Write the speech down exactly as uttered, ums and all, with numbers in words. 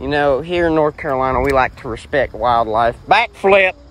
You know, here in North Carolina, we like to respect wildlife. Backflip.